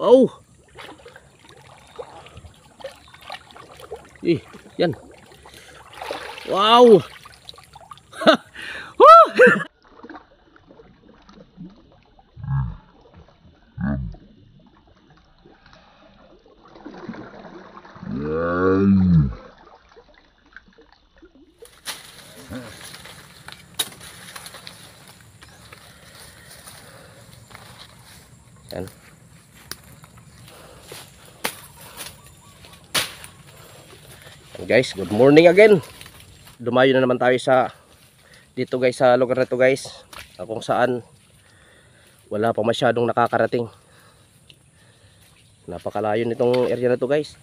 Oh. Yan. Wow. Yan. Guys, good morning again. Dumayo na naman tayo sa dito guys, sa lugar na to guys, kung saan wala pa masyadong nakakarating. Napakalayo nitong area na to guys.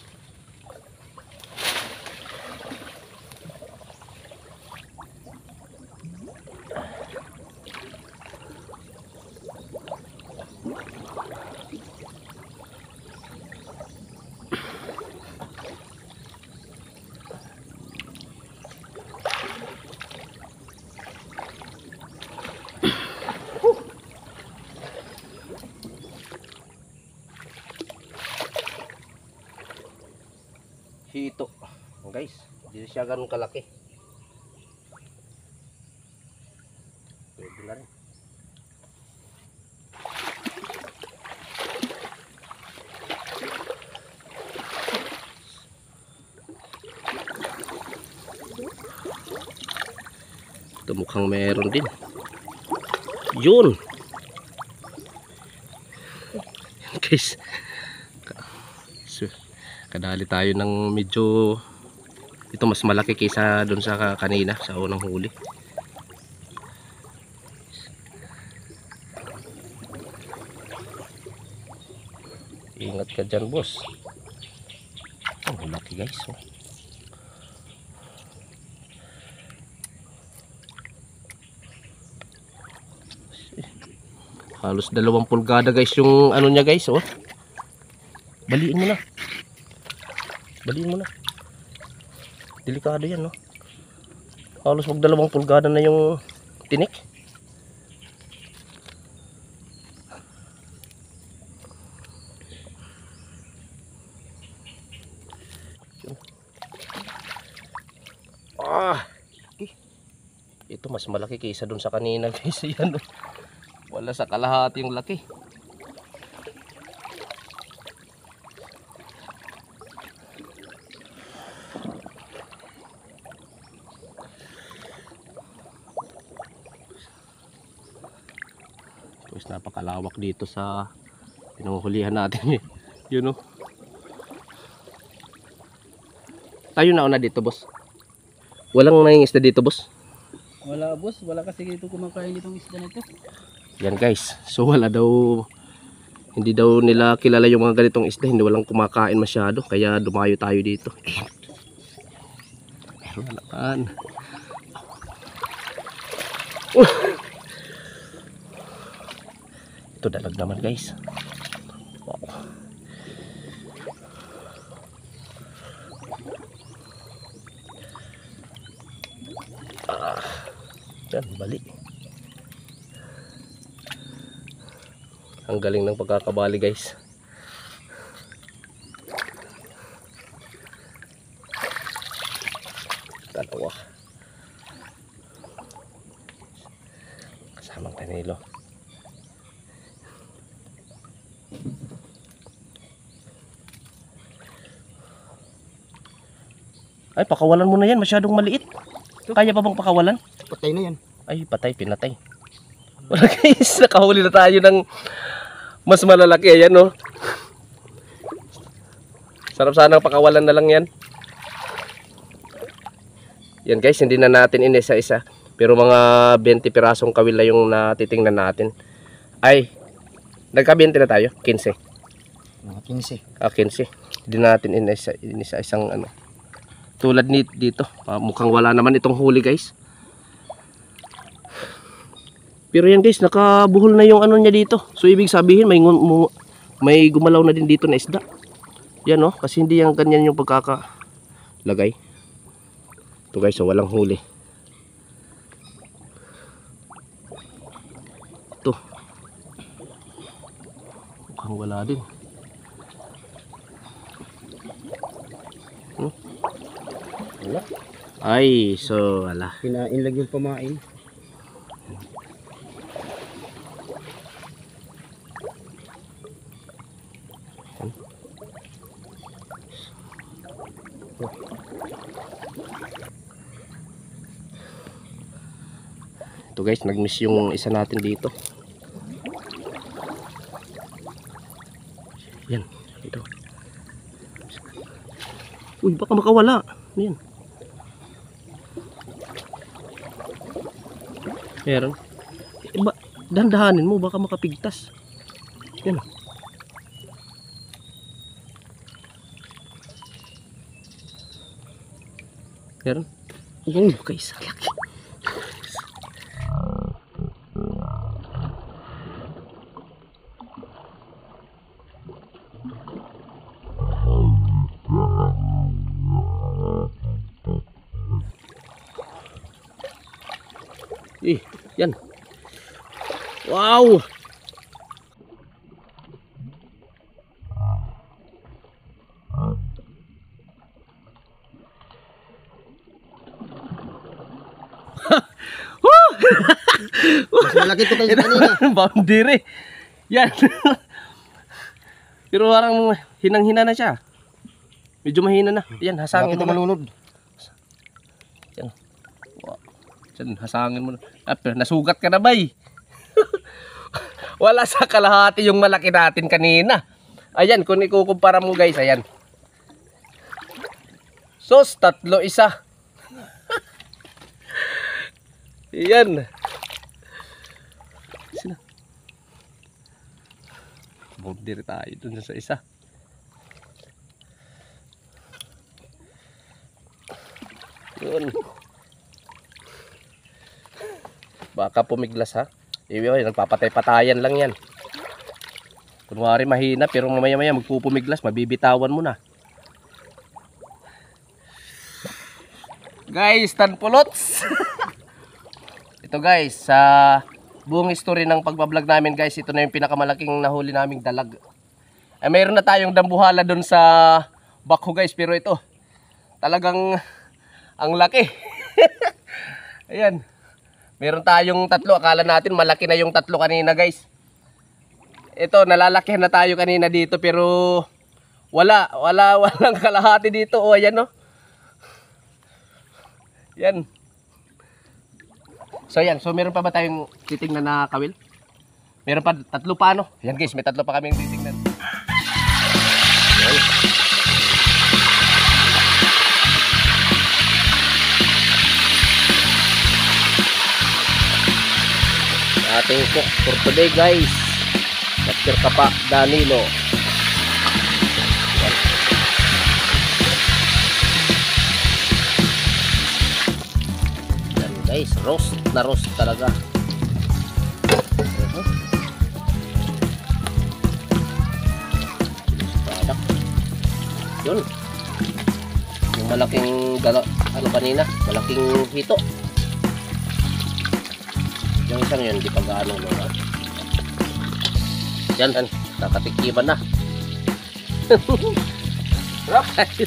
Hito guys, hindi siya ganun kalaki. Pwede na rin. Ito mukhang meron din. Yun guys, kadali tayo ng medyo ito mas malaki kaysa doon sa kanina sa unang huli. Ingat ka dyan boss. Oh, malaki guys. Oh. Halos 2 pulgada guys yung ano niya guys. Oh. Baliin mo na. Baliin mo na. Delikado yan, no? Halos mag 2 pulgada na yung tinik. Ito mas malaki kaysa dun sa kanina guys. Yan, no? Wala sa kalahati yung laki. Napakalawak dito sa pinuhulihan natin. Yun, no? Tayo na una dito boss. Walang nangingisda dito boss? Wala boss, wala kasi dito kumakain ditong isda nito. Yan guys, so wala daw, hindi daw nila kilala yung mga ganitong isda, hindi walang kumakain masyado, kaya dumayo tayo dito. Meron na naman. Ito dalag naman guys. Wow. Yan, bali. Ang galing ng pagkakabali guys. Dalawa. Kasamang kanilo. Ay, pakawalan mo na yan. Masyadong maliit. Kaya pa bang pakawalan? Patay na yan. Ay, patay. Pinatay. Wala guys. Nakahuli na tayo ng mas malalaki. Ayan, no? Sarap sana pakawalan na lang yan. Yan guys. Hindi na natin inisa-isa. Pero mga 20 pirasong kawil na yung natitingnan natin. Ay, nagka-20 na tayo? 15. Mga 15. Ah, 15. Hindi natin inisa-isang ano. Tulad dito, mukhang wala naman itong huli guys. Pero yan guys, nakabuhol na yung ano niya dito. So ibig sabihin may gumalaw na din dito na isda. Yan, no, kasi hindi yan ganyan yung pagkakalagay. Ito guys, so walang huli. Ito. Parang wala din. Wala. Ay, so wala. Kinain lang yung pamain. Ito guys, nag-miss yung isa natin dito. Yan, ito. Uy, baka makawala. Ano yan? Meron. Dahan-dahanin mo, baka makapigtas. Yan. Meron. Oh, guys, laki. Yan. Wow. Mas malaki ito kayo kanina. Boundary. Yan. Pero parang hinang-hina na siya. Medyo mahina na. Yan, hasangin mo na. Malunod. Yan. Wow. Yan, hasangin mo na. Pero nasugat ka na, bay. Wala sa kalahati yung malaki natin kanina. Ayan, kung ikukumpara mo guys, ayan. Sos, 3-1. Ayan. Sino? Boundary tayo dun sa isa. Yun. Baka pumiglas ha. Nagpapatay-patayan lang yan. Kunwari mahina pero mamaya-maya magpupumiglas, mabibitawan mo na. Guys, tanpulots. Ito guys, sa buong history ng pagbablog namin guys, ito na yung pinakamalaking nahuli naming dalag. Mayroon na tayong dambuhala doon sa Bakho guys, pero ito talagang ang laki. Ayan. Meron tayong 3, akala natin malaki na yung 3 kanina guys. Ito, nalalakihan na tayo kanina dito pero walang kalahati dito. O ayan o. Yan. So yan, so meron pa ba tayong titingnan na kawil? Meron pa 3 pa ano? Yan guys, may 3 pa kaming titingnan. Yan. Ating cook for today guys, Dr. Kapa Danilo. Yan guys, roast na roast talaga. Yun, yung malaking ano kanina, malaking hito. Yung isang yun, di pa gaano mga. Yan, nakatikiban na. Sarap.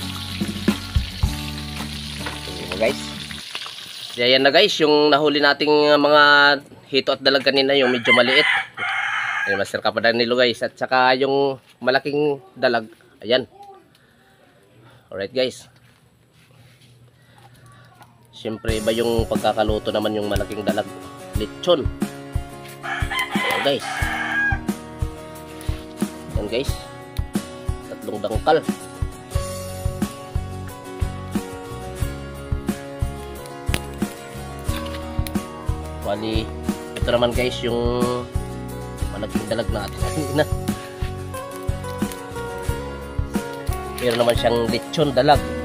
Guys. Yan na guys, yung nahuli nating mga hito at dalag kanina, yung medyo maliit. Yung Master Kapa Danilo guys. At saka yung malaking dalag. Ayan. Alright guys. Siyempre iba yung pagkakaluto naman yung malaking dalag. Lechon. Ayan guys. Ayan guys. 3 dangkal. Bali, ito naman guys yung malaking dalag natin. Meron naman siyang lechon dalag.